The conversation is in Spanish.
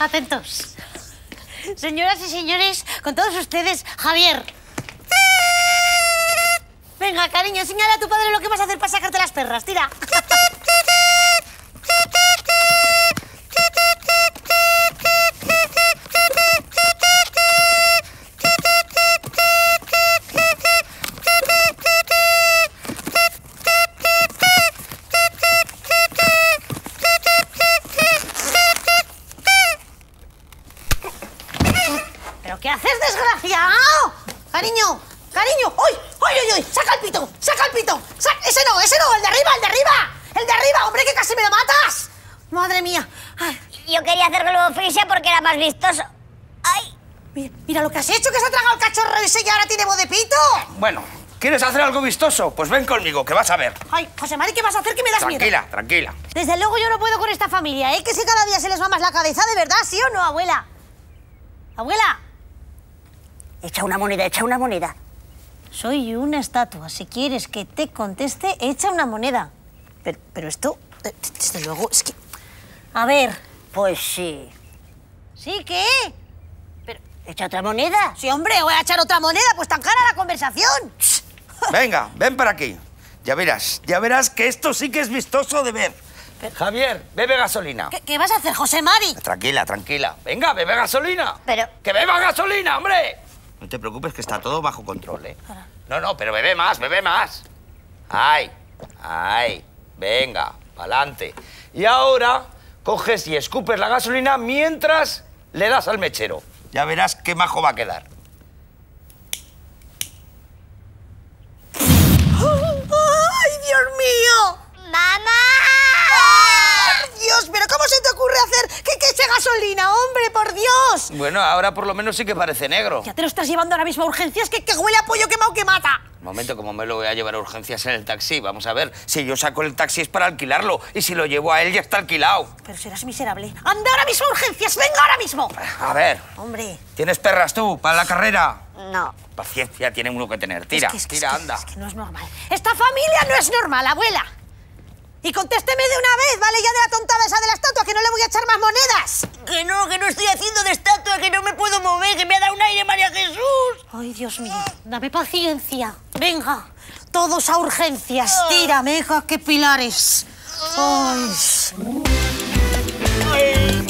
Atentos. Señoras y señores, con todos ustedes, Javier. Venga, cariño, enséñale a tu padre lo que vas a hacer para sacarte las perras. Tira. ¿Pero qué haces, desgraciado? Cariño, cariño. ¡Uy! ¡Uy, uy, uy! ¡Saca el pito! ¡Saca el pito! ¡Ese no! ¡El de arriba, el de arriba! ¡El de arriba! ¡Hombre, que casi me lo matas! ¡Madre mía! Ay. Yo quería hacer globo frisia porque era más vistoso. ¡Ay! Mira lo que has hecho, que se ha tragado el cachorro ese y ahora tiene voz de pito. Bueno, ¿quieres hacer algo vistoso? Pues ven conmigo, que vas a ver. Ay, José Mari, ¿qué vas a hacer? Que me das miedo. Tranquila, tranquila. Desde luego yo no puedo con esta familia, ¿eh? Que si cada día se les va más la cabeza, ¿de verdad? ¿Sí o no, abuela? ¿Abuela? Echa una moneda, echa una moneda. Soy una estatua. Si quieres que te conteste, echa una moneda. Pero esto, desde luego, es que... A ver. Pues sí. ¿Sí qué? Pero, ¿echa otra moneda? Sí, hombre, voy a echar otra moneda, pues tan cara la conversación. Venga, ven para aquí. Ya verás que esto sí que es vistoso de ver. Javier, bebe gasolina. ¿Qué vas a hacer, José Mari? Tranquila, tranquila. Venga, bebe gasolina. Pero... ¡Que beba gasolina, hombre! No te preocupes, que está todo bajo control, ¿eh? No, pero bebe más, bebe más. ¡Ay! ¡Ay! Venga, pa'lante. Y ahora coges y escupes la gasolina mientras le das al mechero. Ya verás qué majo va a quedar. ¡Ay, Dios mío! ¡Mamá! Dios, ¿pero cómo se te ocurre hacer que eche gasolina, hombre, por Dios? Bueno, ahora por lo menos sí que parece negro. Ya te lo estás llevando ahora mismo a urgencias, que huele a pollo quemado que mata. Un momento, ¿cómo me lo voy a llevar a urgencias en el taxi? Vamos a ver, si yo saco el taxi es para alquilarlo y si lo llevo a él ya está alquilado. Pero serás miserable. ¡Anda ahora mismo a urgencias! ¡Venga ahora mismo! A ver. Hombre. ¿Tienes perras tú para la carrera? No. Paciencia tiene uno que tener. Tira, tira, anda. Es que no es normal. Esta familia no es normal, abuela. Y contésteme de una vez, ¿vale? Ya de la tontada esa de la estatua, que no le voy a echar más monedas. Que no estoy haciendo de estatua, que no me puedo mover, que me ha dado un aire María Jesús. Ay, Dios mío, dame paciencia. Venga, todos a urgencias. Tira, meja, qué pilares. Ay.